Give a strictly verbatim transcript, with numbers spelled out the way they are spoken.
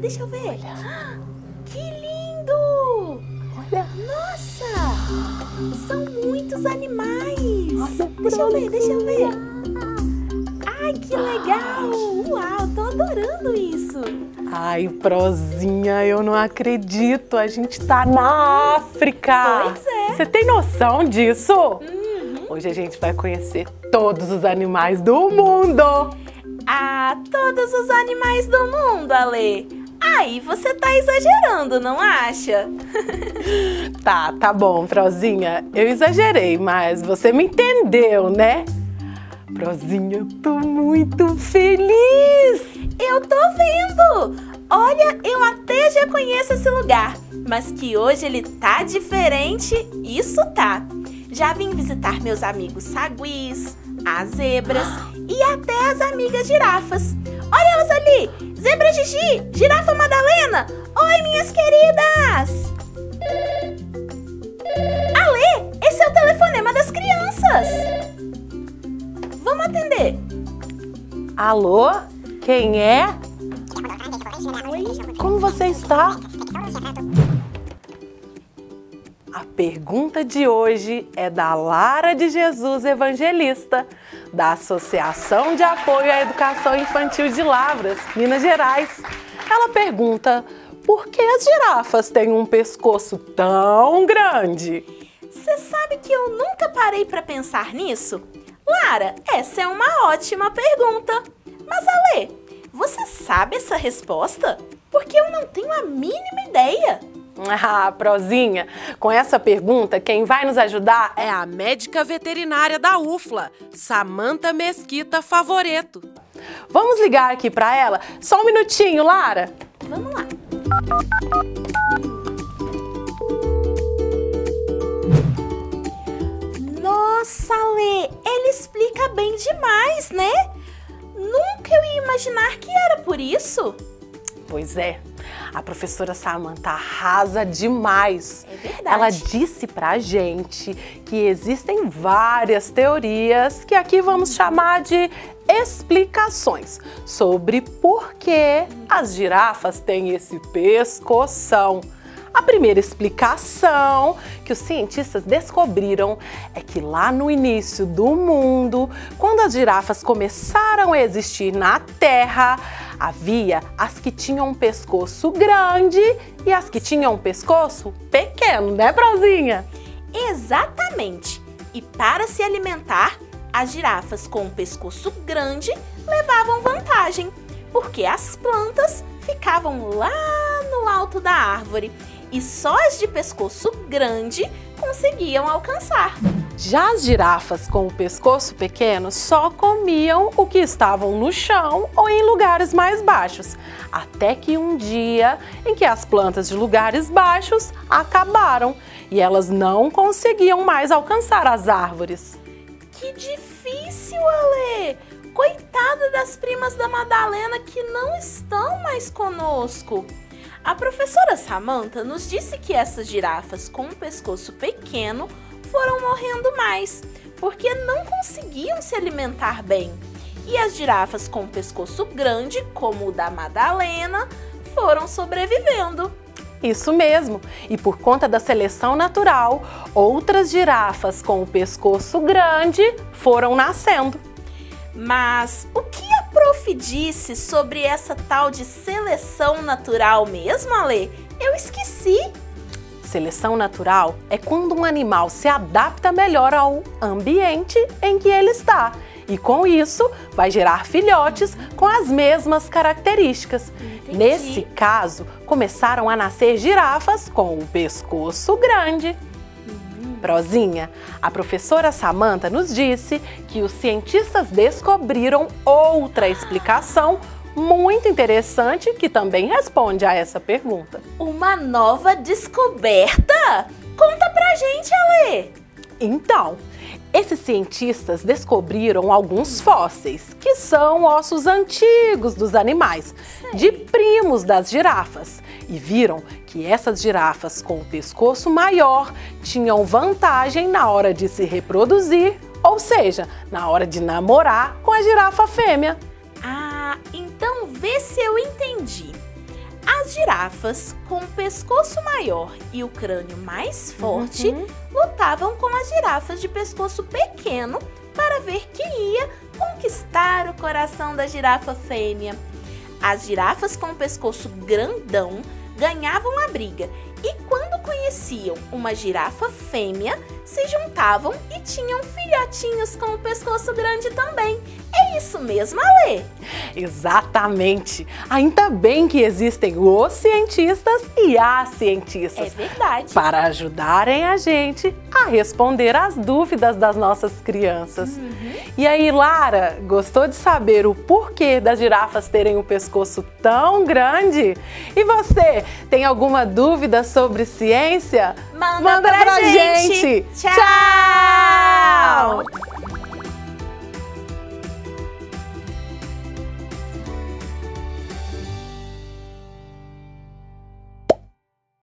deixa eu ver. Olha. Que lindo! Olha. Nossa! São muitos animais! Olha, deixa eu ver, Prozinha. deixa eu ver. Ai, que legal! Uau, tô adorando isso! Ai, Prozinha, eu não acredito. A gente tá na África. Pois é. Você tem noção disso? Uhum. Hoje a gente vai conhecer todos os animais do mundo. Ah, todos os animais do mundo, Ale. Aí você tá exagerando, não acha? Tá, tá bom, Prozinha. Eu exagerei, mas você me entendeu, né? Prozinha, eu tô muito feliz. Eu tô vendo! Olha, eu até já conheço esse lugar, mas que hoje ele tá diferente, isso tá. Já vim visitar meus amigos saguis, as zebras e até as amigas girafas. Olha elas ali! Zebra Gigi, girafa Madalena! Oi, minhas queridas! Ale, esse é o telefonema das crianças! Vamos atender! Alô? Quem é? Oi? Como você está? A pergunta de hoje é da Lara de Jesus Evangelista, da Associação de Apoio à Educação Infantil de Lavras, Minas Gerais. Ela pergunta: por que as girafas têm um pescoço tão grande? Você sabe que eu nunca parei para pensar nisso? Lara, essa é uma ótima pergunta. Mas Ale, você sabe essa resposta? Porque eu não tenho a mínima ideia. Ah, Prozinha, com essa pergunta, quem vai nos ajudar é a médica veterinária da U F L A, Samanta Mesquita Favoreto. Vamos ligar aqui para ela? Só um minutinho, Lara. Vamos lá. Nossa, Lê, ele explica bem demais, né? Nunca eu ia imaginar que era por isso. Pois é, a professora Samanta arrasa demais. É verdade. Ela disse pra gente que existem várias teorias que aqui vamos chamar de explicações sobre por que as girafas têm esse pescoção. A primeira explicação que os cientistas descobriram é que lá no início do mundo, quando as girafas começaram a existir na Terra, havia as que tinham um pescoço grande e as que tinham um pescoço pequeno, né, Prozinha? Exatamente. E para se alimentar, as girafas com o pescoço grande levavam vantagem, porque as plantas ficavam lá no alto da árvore e só as de pescoço grande conseguiam alcançar. Já as girafas com o pescoço pequeno só comiam o que estavam no chão ou em lugares mais baixos, até que um dia em que as plantas de lugares baixos acabaram e elas não conseguiam mais alcançar as árvores. Que difícil, Ale! Coitada das primas da Madalena que não estão mais conosco. A professora Samanta nos disse que essas girafas com um pescoço pequeno foram morrendo mais, porque não conseguiam se alimentar bem. E as girafas com pescoço grande, como o da Madalena, foram sobrevivendo. Isso mesmo, e por conta da seleção natural, outras girafas com o pescoço grande foram nascendo. Mas o que a prof disse sobre essa tal de seleção natural mesmo, Ale? Eu esqueci. Seleção natural é quando um animal se adapta melhor ao ambiente em que ele está e com isso vai gerar filhotes com as mesmas características. Entendi. Nesse caso, começaram a nascer girafas com o pescoço grande. Prozinha, a professora Samanta nos disse que os cientistas descobriram outra explicação muito interessante que também responde a essa pergunta. Uma nova descoberta? Conta pra gente, Ale! Então, esses cientistas descobriram alguns fósseis, que são ossos antigos dos animais, Sei. de primos das girafas, e viram que essas girafas com o pescoço maior tinham vantagem na hora de se reproduzir, ou seja, na hora de namorar com a girafa fêmea. Ah, então vê se eu entendi. As girafas, com o pescoço maior e o crânio mais forte, Uhum. lutavam com as girafas de pescoço pequeno para ver quem ia conquistar o coração da girafa fêmea. As girafas com o pescoço grandão ganhavam a briga e quando conheciam uma girafa fêmea, se juntavam e tinham filhotinhos com o pescoço grande também. É isso mesmo, Alê? Exatamente! Ainda bem que existem os cientistas e as É cientistas verdade. para ajudarem a gente a responder às dúvidas das nossas crianças. Uhum. E aí, Lara, gostou de saber o porquê das girafas terem o pescoço tão grande? E você, tem alguma dúvida sobre ciência? Manda, pra, gente. gente! Tchau!